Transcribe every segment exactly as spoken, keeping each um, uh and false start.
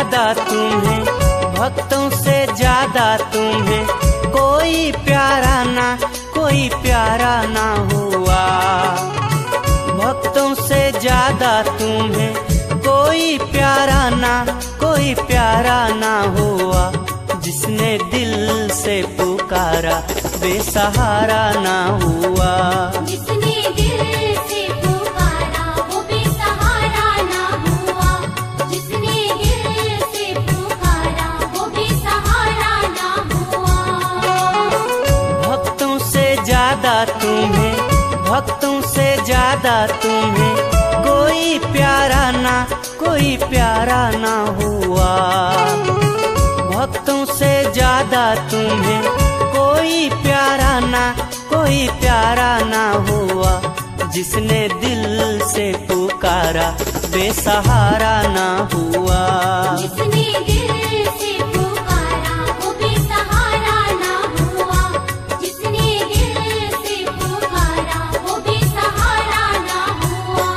ज्यादा तुम्हें, भक्तों से ज्यादा तुम्हें कोई प्यारा ना, कोई प्यारा ना हुआ। भक्तों से ज्यादा तुम्हें कोई प्यारा ना, कोई प्यारा ना हुआ। जिसने दिल से पुकारा बेसहारा ना हुआ। जिसने दिल से पुकारा वो बेसहारा ना हुआ। जिसने दिल से पुकारा वो बेसहारा ना हुआ। भक्तों से ज्यादा तुम्हें, भक्तों से ज्यादा तुम्हें कोई प्यारा ना, कोई प्यारा ना हुआ। भक्तों से ज्यादा तुम्हें कोई प्यारा ना, कोई प्यारा ना हुआ। जिसने दिल से पुकारा बेसहारा ना हुआ। जिसने दिल से पुकारा वो बेसहारा ना हुआ। जिसने दिल से पुकारा वो बेसहारा ना हुआ।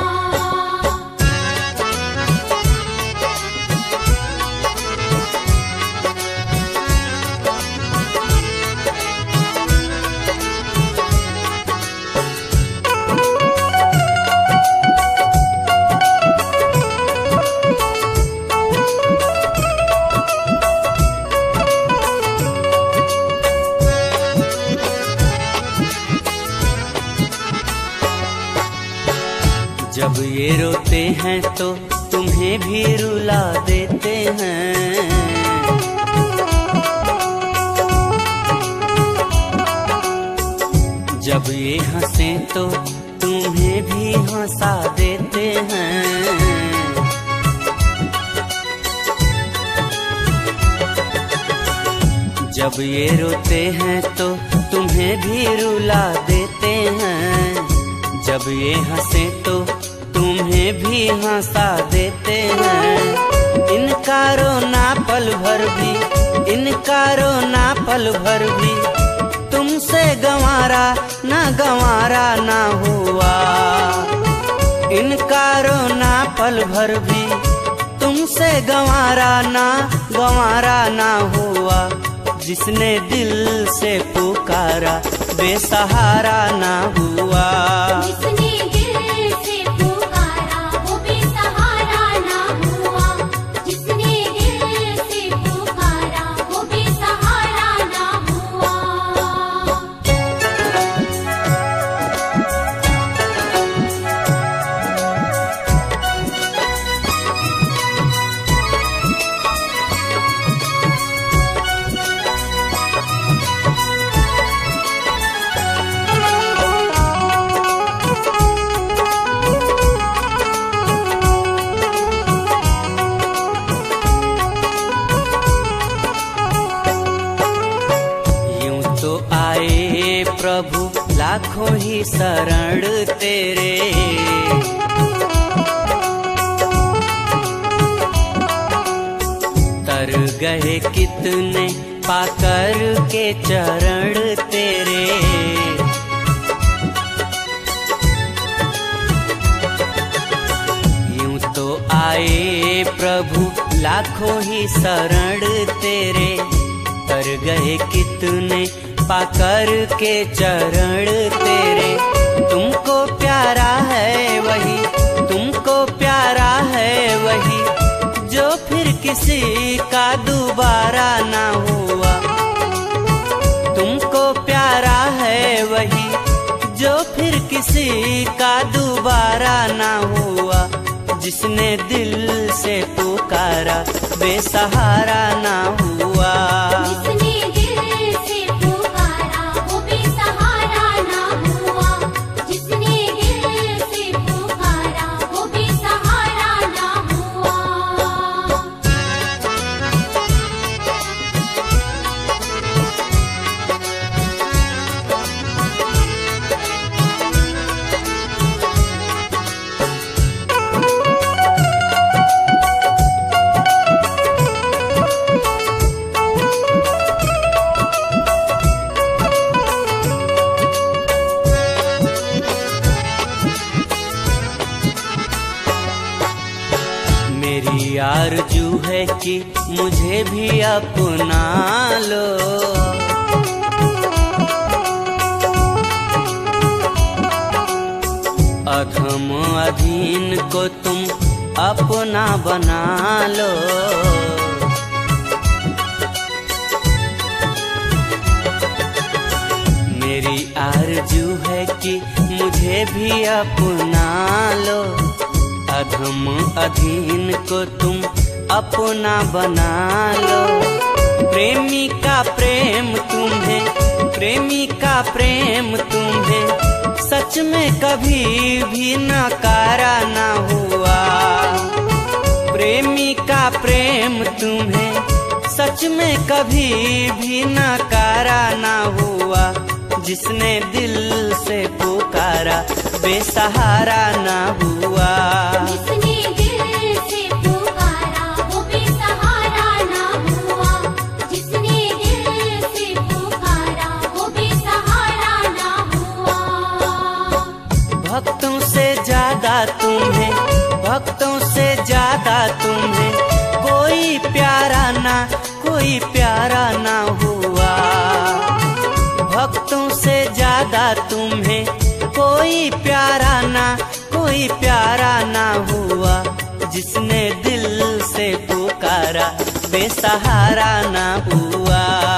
जब ये रोते हैं तो तुम्हें भी रुला देते हैं। जब ये हंसे तो तुम्हें भी हंसा देते हैं। जब ये रोते हैं तो तुम्हें भी रुला देते हैं। जब ये हंसे तो तुम्हें भी हंसा देते हैं। इनका रोना पल भर भी, इनका रोना पल भर भी तुमसे गंवारा ना, गंवारा ना हुआ। इनका रोना पल भर भी तुमसे गंवारा ना, गंवारा ना हुआ। जिसने दिल से पुकारा बेसहारा ना हुआ। जिसने दिल से पुकारा वो बेसहारा ना हुआ। जिसने दिल से पुकारा वो बेसहारा ना हुआ। प्रभु लाखों ही शरण तेरे। तर गए कितने पाकर के चरण तेरे। यूं तो आए प्रभु लाखों ही शरण तेरे। तर गए कितने पाकर के चरण तेरे। तुमको प्यारा है वही, तुमको प्यारा है वही जो फिर किसी का दोबारा ना हुआ। तुमको प्यारा है वही जो फिर किसी का दोबारा ना हुआ। जिसने दिल से पुकारा बेसहारा ना हुआ। जिसने दिल से पुकारा वो बेसहारा ना हुआ। जिसने दिल से पुकारा वो बेसहारा ना हुआ। आरज़ू है कि मुझे भी अपना लो। अधम अधीन को तुम अपना बना लो। मेरी आरज़ू है कि मुझे भी अपना लो। अधम अधीन को तुम अपना बना लो। प्रेमी का प्रेम तुम्हें, प्रेमी का प्रेम तुम्हें सच में कभी भी नकारा ना हुआ। प्रेमी का प्रेम तुम्हें सच में कभी भी नकारा ना हुआ। जिसने दिल से पुकारा बेसहारा ना हुआ। जिसने दिल से पुकारा वो बेसहारा ना हुआ। जिसने दिल से पुकारा वो बेसहारा ना हुआ। भक्तों से ज्यादा तुम्हें, भक्तों से ज्यादा तुम्हें कोई प्यारा ना, कोई प्यारा ना हुआ। भक्तों से ज्यादा तुम्हें कोई प्यारा ना, कोई प्यारा ना हुआ। जिसने दिल से पुकारा बेसहारा ना हुआ।